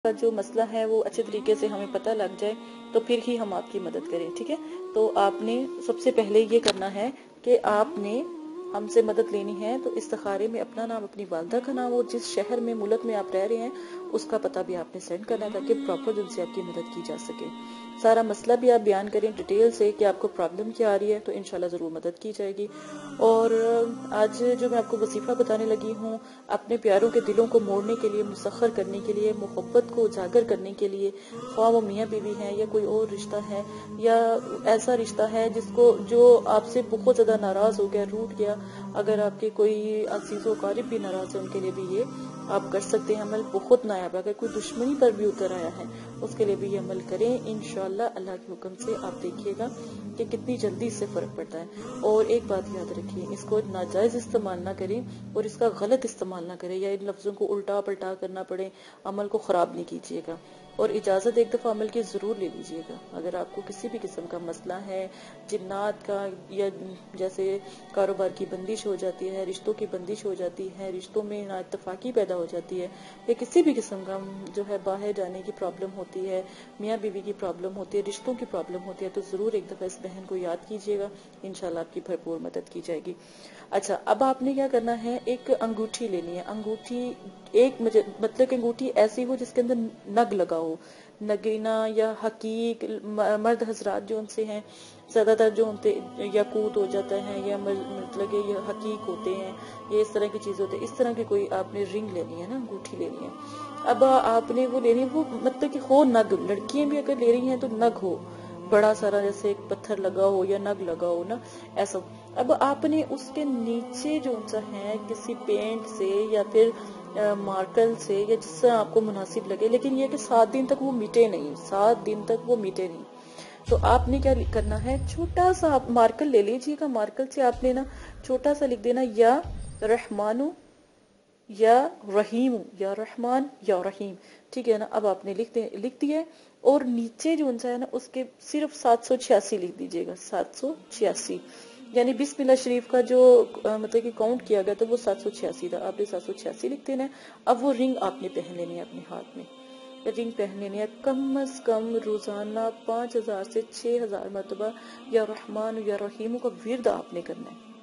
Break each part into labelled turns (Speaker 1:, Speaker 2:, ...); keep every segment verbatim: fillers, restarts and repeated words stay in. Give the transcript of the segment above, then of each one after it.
Speaker 1: کا جو مسئلہ ہے وہ اچھے طریقے سے ہمیں پتہ لگ جائے تو پھر ہی ہم آپ کی مدد کریں. ٹھیک ہے، تو آپ نے سب سے پہلے یہ کرنا ہے کہ آپ نے ہم سے مدد لینی ہے تو استخارے میں اپنا نام، اپنی والدہ کا نام اور جس شہر میں ملک میں آپ رہ رہے ہیں اس کا پتہ بھی آپ نے سینڈ کرنا ہے تاکہ پراپر ان سے آپ کی مدد کی جا سکے. سارا مسئلہ بھی آپ بیان کریں ڈیٹیل سے کہ آپ کو پرابلم کیا آ رہی ہے تو انشاءاللہ ضرور مدد کی جائے گی. اور آج جو میں آپ کو وظیفہ بتانے لگی ہوں اپنے پیاروں کے دلوں کو موڑنے کے لیے، مسخر کرنے کے لیے، محبت کو اجاگر کرنے کے لیے، خواہ وہ میاں بیوی ہیں یا کوئی اور رشتہ ہے یا ایسا رشتہ ہے جس کو جو آپ سے بہت زیادہ ناراض ہو گیا، روٹ گیا، اگر آپ کے کوئی عزیز و قارب بھی ناراض ہے ان کے لیے بھی یہ آپ کر سکتے ہیں. عمل بہت نایاب ہے. اگر کوئی دشمنی پر بھی اتر آیا ہے اس کے لیے بھی یہ عمل کریں. انشاءاللہ اللہ کے حکم سے آپ دیکھیے گا کہ کتنی جلدی اس سے فرق پڑتا ہے. اور ایک بات یاد رکھیے، اس کو ناجائز استعمال نہ کریں اور اس کا غلط استعمال نہ کریں یا ان لفظوں کو الٹا پلٹا کرنا پڑے. عمل کو خراب نہیں کیجیے گا اور اجازت ایک دفعہ عمل کی ضرور لے لیجیے گا. اگر آپ کو کسی بھی قسم کا مسئلہ ہے، جنات کا یا جیسے کاروبار کی بندش ہو جاتی ہے، رشتوں کی بندش ہو جاتی ہے، رشتوں میں نا اتفاقی پیدا ہو جاتی ہے یا کسی بھی قسم کا جو ہے باہر جانے کی پرابلم ہوتی ہے، میاں بیوی کی پرابلم ہوتی ہے، رشتوں کی پرابلم ہوتی ہے، تو ضرور ایک دفعہ اس بہن کو یاد کیجیے گا. انشاءاللہ آپ کی بھرپور مدد کی جائے گی. اچھا، اب آپ نے کیا کرنا ہے، ایک انگوٹھی لینی ہے. انگوٹھی ایک مطلب کہ انگوٹھی ایسی ہو جس کے اندر نگ لگا ہو. نگینا یا حقیق مرد حضرات جو ان سے ہیں زیادہ تر جو ہوتے یاقوت ہو جاتا ہے یا مطلب کہ یہ حقیق ہوتے ہیں، یہ اس طرح کی چیز ہوتے ہیں. اس طرح کی کوئی آپ نے رنگ لینی ہے نا، انگوٹھی لینی ہے. اب آپ نے وہ لینی ہے وہ مطلب کہ ہو نگ، لڑکیاں بھی اگر لے رہی ہیں تو نگ ہو بڑا سارا، جیسے ایک پتھر لگا ہو یا نگ لگا ہو نا، ایسا. اب آپ نے اس کے نیچے جو سا ہے کسی پینٹ سے یا پھر مارکر سے یا جس سے آپ کو مناسب لگے، لیکن یہ کہ سات دن تک وہ میٹے نہیں، سات دن تک وہ میٹے نہیں. تو آپ نے کیا کرنا ہے، چھوٹا سا آپ مارکر لے لیجیے گا. مارکر سے آپ نے نا چھوٹا سا لکھ دینا یا رحمانو یا رحیم، یا رحمان یا رحیم. ٹھیک ہے نا. اب آپ نے لکھ لکھ دیا اور نیچے جو انسا ہے نا اس کے صرف سات سو چھیاسی لکھ دیجیے گا. سات سو چھیاسی یعنی بسم اللہ شریف کا جو مطلب کہ کاؤنٹ کیا گیا تھا وہ سات سو چھیاسی تھا. آپ نے سات سو چھیاسی لکھ دینا ہے. اب وہ رنگ آپ نے پہن لینی ہے اپنے ہاتھ میں. رنگ پہن لینی ہے کم از کم روزانہ پانچ ہزار سے چھ ہزار مرتبہ یا رحمان یا رحیم کا ورد آپ نے کرنا ہے.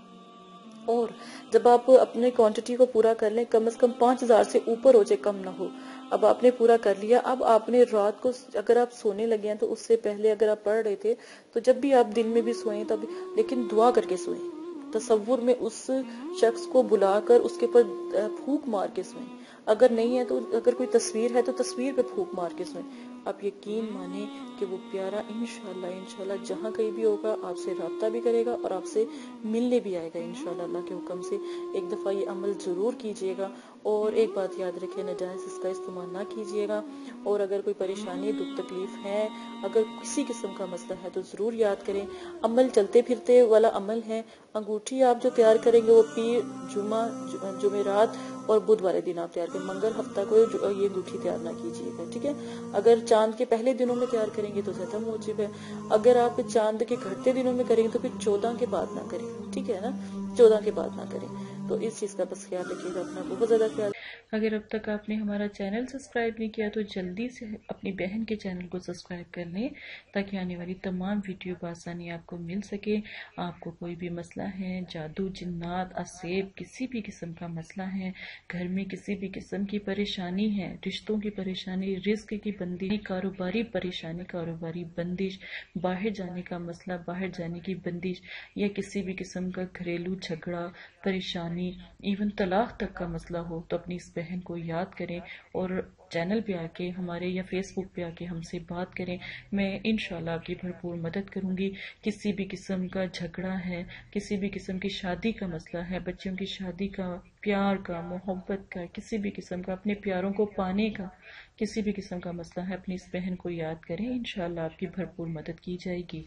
Speaker 1: اور جب آپ اپنے کوانٹٹی کو پورا کر لیں، کم از کم پانچ ہزار سے اوپر ہو جائے، کم نہ ہو. اب آپ نے پورا کر لیا. اب آپ نے رات کو اگر آپ سونے لگے ہیں تو اس سے پہلے اگر آپ پڑھ رہے تھے تو جب بھی آپ دن میں بھی سوئیں تب لیکن دعا کر کے سوئیں. تصور میں اس شخص کو بلا کر اس کے پر پھونک مار کے سوئیں. اگر نہیں ہے تو اگر کوئی تصویر ہے تو تصویر پہ پھونک مار کے سوئیں. آپ یقین مانیں کہ وہ پیارا انشاءاللہ انشاءاللہ جہاں کہیں بھی ہوگا آپ سے رابطہ بھی کرے گا اور آپ سے ملنے بھی آئے گا انشاءاللہ اللہ کے حکم سے. ایک دفعہ یہ عمل ضرور کیجئے گا. اور ایک بات یاد رکھیں، ناجائز اس کا استعمال نہ کیجئے گا. اور اگر کوئی پریشانی دکھ تکلیف ہے، اگر کسی قسم کا مسئلہ ہے تو ضرور یاد کریں. عمل چلتے پھرتے والا عمل ہے. انگوٹھی آپ جو تیار کریں گے وہ پیر، جمعہ، جمعرات اور بدھ والے دن آپ تیار کریں. منگل ہفتہ کو یہ انگوٹھی تیار نہ کیجیے گا. ٹھیک ہے. اگر چاند کے پہلے دنوں میں تیار کریں گے تو زیادہ موجب ہے. اگر آپ چاند کے گھٹتے دنوں میں کریں گے تو پھر چودہ کے بعد نہ کریں. ٹھیک ہے نا، چودہ کے بعد نہ کریں. تو اس چیز کا بس خیال رکھیے گا اپنا، بہت زیادہ خیال. اگر اب تک آپ نے ہمارا چینل سبسکرائب نہیں کیا تو جلدی سے اپنی بہن کے چینل کو سبسکرائب کر لیں تاکہ آنے والی تمام ویڈیو بآسانی آپ کو مل سکے. آپ کو کوئی بھی مسئلہ ہے، جادو، جنات، اسیب، کسی بھی قسم کا مسئلہ ہے، گھر میں کسی بھی قسم کی پریشانی ہے، رشتوں کی پریشانی، رزق کی بندش، کاروباری پریشانی، کاروباری بندش، باہر جانے کا مسئلہ، باہر جانے کی بندش، یا کسی بھی قسم کا گھریلو جھگڑا، پریشانی، ایون طلاق تک کا مسئلہ ہو تو اپنی اس بہن کو یاد کریں اور چینل پہ آ کے ہمارے یا فیس بک پہ آ کے ہم سے بات کریں. میں انشاءاللہ آپ کی بھرپور مدد کروں گی. کسی بھی قسم کا جھگڑا ہے، کسی بھی قسم کی شادی کا مسئلہ ہے، بچوں کی شادی کا، پیار کا، محبت کا، کسی بھی قسم کا اپنے پیاروں کو پانے کا کسی بھی قسم کا مسئلہ ہے، اپنی اس بہن کو یاد کریں. انشاءاللہ آپ کی بھرپور مدد کی جائے گی.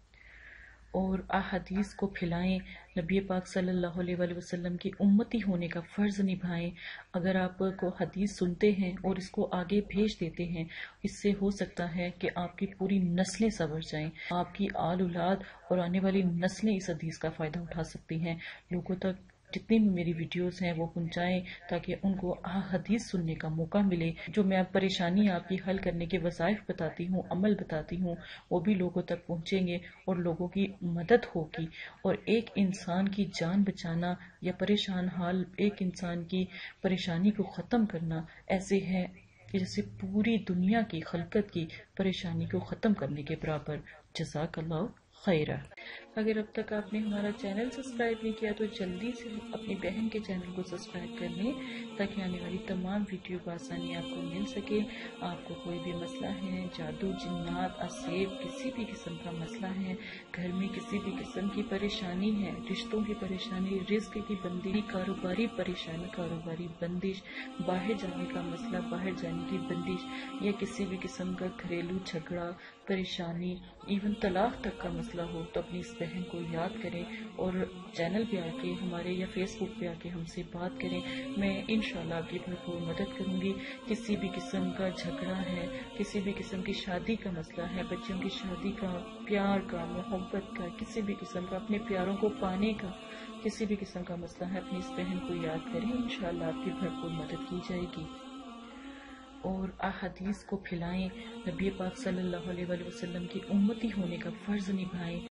Speaker 1: اور احادیث کو پھیلائیں، نبی پاک صلی اللہ علیہ وآلہ وسلم کی امتی ہونے کا فرض نبھائیں. اگر آپ کو حدیث سنتے ہیں اور اس کو آگے بھیج دیتے ہیں، اس سے ہو سکتا ہے کہ آپ کی پوری نسلیں سنور جائیں، آپ کی آل اولاد اور آنے والی نسلیں اس حدیث کا فائدہ اٹھا سکتی ہیں. لوگوں تک جتنی بھی میری ویڈیوز ہیں وہ پہنچائیں تاکہ ان کو احادیث سننے کا موقع ملے. جو میں پریشانی آپ کی حل کرنے کے وظائف بتاتی ہوں، عمل بتاتی ہوں، وہ بھی لوگوں تک پہنچیں گے اور لوگوں کی مدد ہوگی. اور ایک انسان کی جان بچانا یا پریشان حال ایک انسان کی پریشانی کو ختم کرنا ایسے ہے کہ جیسے پوری دنیا کی خلقت کی پریشانی کو ختم کرنے کے برابر. جزاک اللہ خیرہ. اگر اب تک آپ نے ہمارا چینل سبسکرائب نہیں کیا تو جلدی سے اپنی بہن کے چینل کو سبسکرائب کر لیں تاکہ آنے والی تمام ویڈیو بآسانی آپ کو مل سکے. آپ کو کوئی بھی مسئلہ ہے، جادو، جنات، اسیب، کسی بھی قسم کا مسئلہ ہے، گھر میں کسی بھی قسم کی پریشانی ہے، رشتوں کی پریشانی، رزق کی بندی، کاروباری پریشانی، کاروباری بندش، باہر جانے کا مسئلہ، باہر جانے کی بندش، یا کسی بھی قسم کا گھریلو جھگڑا، پریشانی، ایون طلاق تک کا مسئلہ ہو تو اپنی اس بہن کو یاد کریں اور چینل پہ آ کے ہمارے یا فیس بک پہ آ کے ہم سے بات کریں. میں انشاءاللہ آپ کی بھرپور مدد کروں گی. کسی بھی قسم کا جھگڑا ہے، کسی بھی قسم کی شادی کا مسئلہ ہے، بچوں کی شادی کا، پیار کا، محبت کا، کسی بھی قسم کا اپنے پیاروں کو پانے کا کسی بھی قسم کا مسئلہ ہے، اپنی اس بہن کو یاد کریں. انشاءاللہ آپ کی بھرپور مدد کی جائے گی. اور احادیث کو پھیلائیں، نبی پاک صلی اللہ علیہ وآلہ وسلم کی امتی ہونے کا فرض نبھائیں.